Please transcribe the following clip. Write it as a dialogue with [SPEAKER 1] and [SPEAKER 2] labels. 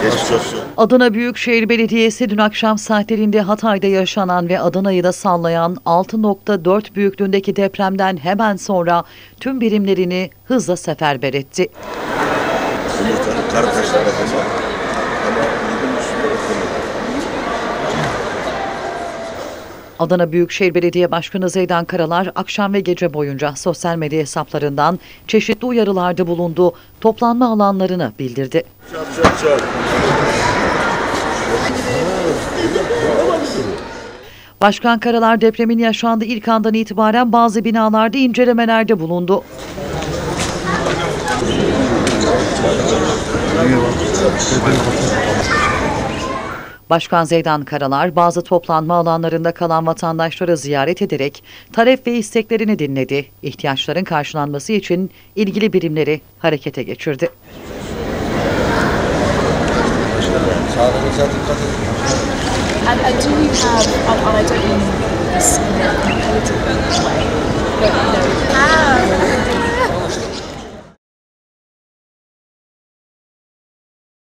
[SPEAKER 1] Geçmiş olsun.
[SPEAKER 2] Adana Büyükşehir Belediyesi dün akşam saatlerinde Hatay'da yaşanan ve Adana'yı da sallayan 6.4 büyüklüğündeki depremden hemen sonra tüm birimlerini hızla seferber etti. Adana Büyükşehir Belediye Başkanı Zeydan Karalar akşam ve gece boyunca sosyal medya hesaplarından çeşitli uyarılarda bulundu, toplanma alanlarını bildirdi. Başkan Karalar depremin yaşandığı ilk andan itibaren bazı binalarda incelemelerde bulundu. Başkan Zeydan Karalar bazı toplanma alanlarında kalan vatandaşları ziyaret ederek talep ve isteklerini dinledi. İhtiyaçların karşılanması için ilgili birimleri harekete geçirdi.
[SPEAKER 3] Sağlığınıza dikkat edin. And I do have, and I don't mean this in a competitive way, but